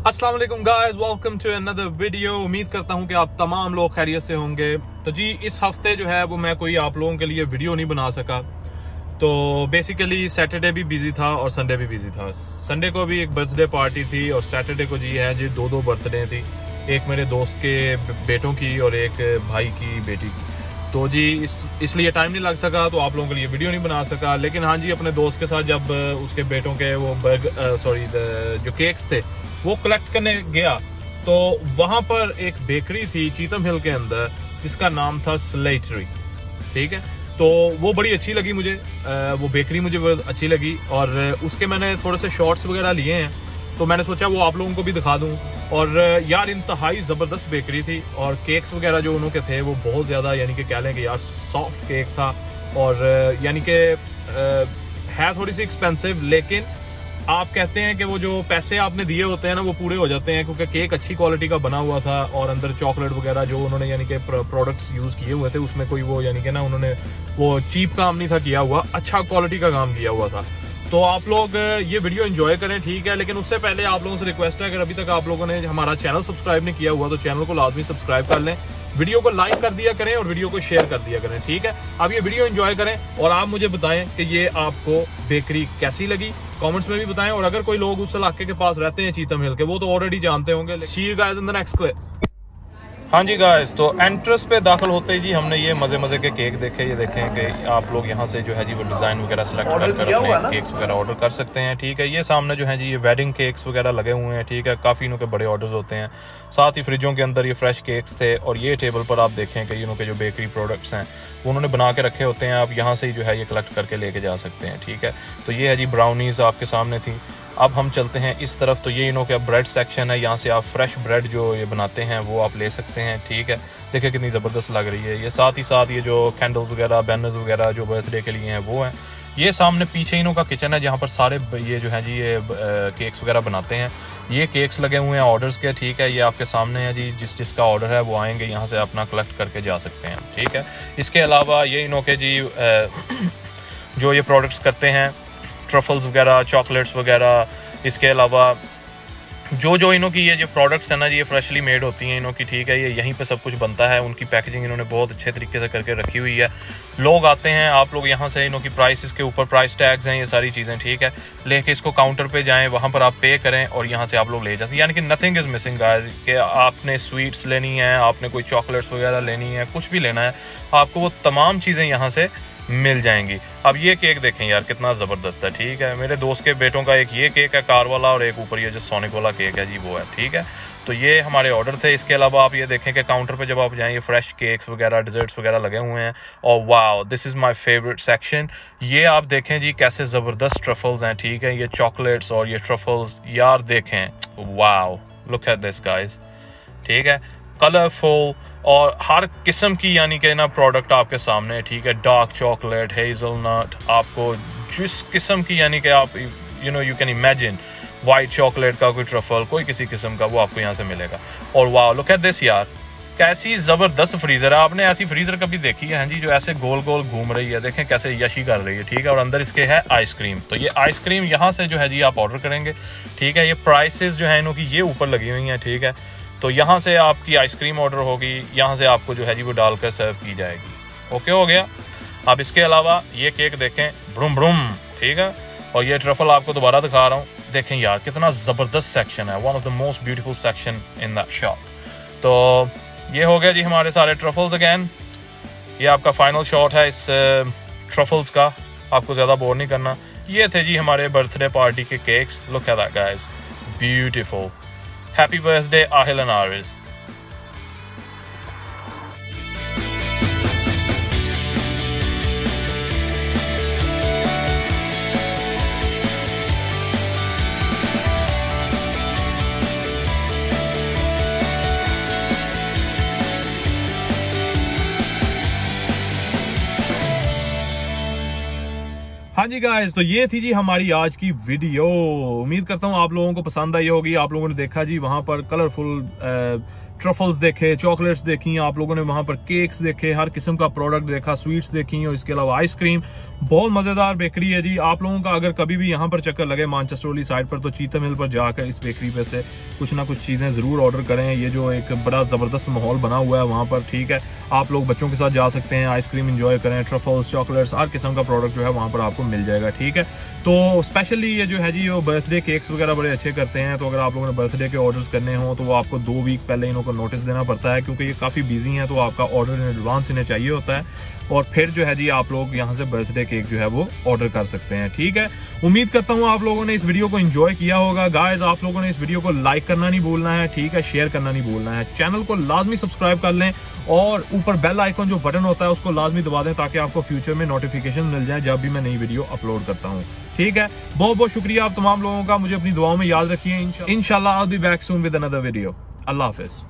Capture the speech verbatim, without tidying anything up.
अस्सलाम वालेकुम guys, welcome to another video. उम्मीद करता हूं कि आप तमाम लोग खैरियत से होंगे। तो जी इस हफ्ते जो है वो मैं कोई आप लोगों के लिए वीडियो नहीं बना सका। तो बेसिकली सैटरडे भी बिजी था और संडे भी बिजी था। संडे को भी एक बर्थडे पार्टी थी और सैटरडे को जी है जी दो दो बर्थडे थी, एक मेरे दोस्त के बेटों की और एक भाई की बेटी की। तो जी इस इसलिए टाइम नहीं लग सका, तो आप लोगों के लिए वीडियो नहीं बना सका। लेकिन हाँ जी, अपने दोस्त के साथ जब उसके बेटों के वो बर्ग सॉरी जो केक्स थे वो कलेक्ट करने गया, तो वहां पर एक बेकरी थी चीतम हिल के अंदर जिसका नाम था स्लेटरी। ठीक है, तो वो बड़ी अच्छी लगी मुझे, वो बेकरी मुझे बहुत अच्छी लगी और उसके मैंने थोड़े से शॉर्ट्स वगैरह लिए हैं, तो मैंने सोचा वो आप लोगों को भी दिखा दूं। और यार इंतहाई ज़बरदस्त बेकरी थी और केक्स वगैरह जो उन्होंने के थे वो बहुत ज़्यादा यानी कि कह लें कि यार सॉफ्ट केक था और यानी कि है थोड़ी सी एक्सपेंसिव, लेकिन आप कहते हैं कि वो जो पैसे आपने दिए होते हैं ना वो पूरे हो जाते हैं, क्योंकि केक अच्छी क्वालिटी का बना हुआ था और अंदर चॉकलेट वगैरह जो उन्होंने यानी कि प्रोडक्ट्स यूज़ किए हुए थे उसमें कोई वो यानी कि ना उन्होंने वो चीप काम नहीं था किया हुआ, अच्छा क्वालिटी का काम किया हुआ था। तो आप लोग ये वीडियो एंजॉय करें, ठीक है। लेकिन उससे पहले आप लोगों से रिक्वेस्ट है, अगर अभी तक आप लोगों ने हमारा चैनल सब्सक्राइब नहीं किया हुआ तो चैनल को लाजमी सब्सक्राइब कर लें, वीडियो को लाइक कर दिया करें और वीडियो को शेयर कर दिया करें, ठीक है। अब ये वीडियो एंजॉय करें और आप मुझे बताएं कि ये आपको बेकरी कैसी लगी, कमेंट्स में भी बताएं। और अगर कोई लोग उस इलाके के पास रहते हैं चीतम हिल के, वो तो ऑलरेडी जानते होंगे। See you guys in the next clip. हाँ जी गाइस, तो एंट्रेंस पे दाखिल होते ही जी हमने ये मजे मजे के केक देखे। ये देखें कि आप लोग यहाँ से जो है जी वो डिजाइन वगैरह सेलेक्ट कर कर अपने केक्स वगैरह ऑर्डर कर सकते हैं, ठीक है। ये सामने जो है जी ये वेडिंग केक्स वगैरह लगे हुए हैं, ठीक है। काफ़ी इनके बड़े ऑर्डर्स होते हैं। साथ ही फ्रिजों के अंदर ये फ्रेश केक्स थे और ये टेबल पर आप देखें कि इनके जो बेकरी प्रोडक्ट्स हैं वो उन्होंने बना के रखे होते हैं, आप यहाँ से ही जो है ये कलेक्ट करके लेके जा सकते हैं, ठीक है। तो ये है जी ब्राउनीज आपके सामने थी। अब हम चलते हैं इस तरफ, तो ये इनों का ब्रेड सेक्शन है, यहाँ से आप फ्रेश ब्रेड जो ये बनाते हैं वो आप ले सकते हैं, ठीक है। देखिए कितनी ज़बरदस्त लग रही है ये। साथ ही साथ ये जो कैंडल्स वगैरह बैनर्स वगैरह जो बर्थडे के लिए हैं वो हैं। ये सामने पीछे इनों का किचन है जहाँ पर सारे ये जो है जी ये केक्स वगैरह बनाते हैं। ये केक्स लगे हुए हैं ऑर्डर्स के, ठीक है। ये आपके सामने है जी, जिस जिसका ऑर्डर है वो आएंगे यहाँ से अपना कलेक्ट करके जा सकते हैं, ठीक है। इसके अलावा ये इनों के जी जो ये प्रोडक्ट्स करते हैं ट्रफल्स वगैरह, चॉकलेट्स वगैरह, इसके अलावा जो जो इनों की ये जो प्रोडक्ट्स हैं ना जी ये फ्रेशली मेड होती हैं इनों की, ठीक है। ये यहीं पे सब कुछ बनता है, उनकी पैकेजिंग इन्होंने बहुत अच्छे तरीके से करके रखी हुई है। लोग आते हैं, आप लोग यहाँ से इनों की प्राइसेस के ऊपर प्राइस टैग्स हैं, ये सारी चीज़ें, ठीक है। लेके इसको काउंटर पे जाएं, वहाँ पर आप पे करें और यहाँ से आप लोग ले जाते हैं। यानी कि नथिंग इज़ मिसिंग गाइस, कि आपने स्वीट्स लेनी है, आपने कोई चॉकलेट्स वगैरह लेनी है, कुछ भी लेना है, आपको वो तमाम चीज़ें यहाँ से मिल जाएंगी। अब ये केक देखें यार कितना ज़बरदस्त है, ठीक है। मेरे दोस्त के बेटों का एक ये केक है कार वाला और एक ऊपर ये जो सोनिक वाला केक है जी वो है, ठीक है। तो ये हमारे ऑर्डर थे। इसके अलावा आप ये देखें कि काउंटर पे जब आप जाएं ये फ्रेश केक्स वगैरह डिजर्ट्स वगैरह लगे हुए हैं। और wow, this is my favourite section. ये आप देखें जी कैसे ज़बरदस्त ट्रफल्स हैं, ठीक है। ये चॉकलेट्स और ये ट्रफल्स यार देखें, wow look at this guys, ठीक है। कलरफुल और हर किस्म की यानी कि ना प्रोडक्ट आपके सामने, ठीक है। डार्क चॉकलेट, हेज़लनट, आपको जिस किस्म की यानी कि आप you know you can imagine white chocolate का कोई ट्रफल, कोई किसी किस्म का वो आपको यहाँ से मिलेगा। और वाह लुक एट दिस यार, कैसी ज़बरदस्त फ्रीज़र है। आपने ऐसी फ्रीज़र कभी देखी है? हाँ जी, जो ऐसे गोल गोल घूम रही है, देखें कैसे यशी कर रही है, ठीक है। और अंदर इसके है आइसक्रीम। तो ये आइसक्रीम यहाँ से जो है जी आप ऑर्डर करेंगे, ठीक है। ये प्राइसेस जो है इनों की ये ऊपर लगी हुई हैं, ठीक है। तो यहाँ से आपकी आइसक्रीम ऑर्डर होगी, यहाँ से आपको जो है जी वो डालकर सर्व की जाएगी। ओके हो गया। अब इसके अलावा ये केक देखें, ब्रूम ब्रूम, ठीक है। और ये ट्रफल आपको दोबारा दिखा रहा हूँ, देखें यार कितना ज़बरदस्त सेक्शन है, one of the most beautiful section in that shop. तो ये हो गया जी हमारे सारे ट्रफल्स। अगेन ये आपका फाइनल शॉट है इस ट्रफल्स का, आपको ज़्यादा बोर नहीं करना। ये थे जी हमारे बर्थडे पार्टी के cakes. Look at that guys, beautiful. Happy birthday Ahil and Aris. हाँ जी गाइस, तो ये थी जी हमारी आज की वीडियो। उम्मीद करता हूँ आप लोगों को पसंद आई होगी। आप लोगों ने देखा जी वहाँ पर कलरफुल ट्रफल्स देखे, चॉकलेट्स देखी, आप लोगों ने वहां पर केक्स देखे, हर किस्म का प्रोडक्ट देखा, स्वीट्स देखी और इसके अलावा आइसक्रीम। बहुत मजेदार बेकरी है जी। आप लोगों का अगर कभी भी यहाँ पर चक्कर लगे मैनचेस्टर वाली साइड पर, तो चीता मिल पर जाकर इस बेकरी पे से कुछ ना कुछ चीजें जरूर ऑर्डर करें। ये जो एक बड़ा जबरदस्त माहौल बना हुआ है वहां पर, ठीक है, आप लोग बच्चों के साथ जा सकते हैं, आइसक्रीम एंजॉय करें, ट्रफल्स, चॉकलेट्स, हर किस्म का प्रोडक्ट जो है वहां पर आपको मिल जाएगा, ठीक है। तो स्पेशली ये जो है जी वो बर्थडे केक्स वगैरह बड़े अच्छे करते हैं। तो अगर आप लोगों ने बर्थडे के ऑर्डर्स करने हो तो वो आपको दो वीक पहले इन्हों को नोटिस देना पड़ता है, क्योंकि ये काफ़ी बिजी हैं, तो आपका ऑर्डर इन एडवांस इन्हें चाहिए होता है। और फिर जो है जी आप लोग यहाँ से बर्थडे केक जो है वो ऑर्डर कर सकते हैं, ठीक है। उम्मीद करता हूँ आप लोगों ने इस वीडियो को एंजॉय किया होगा। गाइस, आप लोगों ने इस वीडियो को लाइक करना नहीं भूलना है, ठीक है, शेयर करना नहीं भूलना है, चैनल को लाजमी सब्सक्राइब कर लें और ऊपर बेल आइकन जो बटन होता है उसको लाजमी दबा दें, ताकि आपको फ्यूचर में नोटिफिकेशन मिल जाए जब भी मैं नई वीडियो अपलोड करता हूँ, ठीक है। बहुत बहुत शुक्रिया आप तमाम लोगों का, मुझे अपनी दुआओं में याद रखिए। इंशाल्लाह I will be back soon with another video. अल्लाह हाफिज।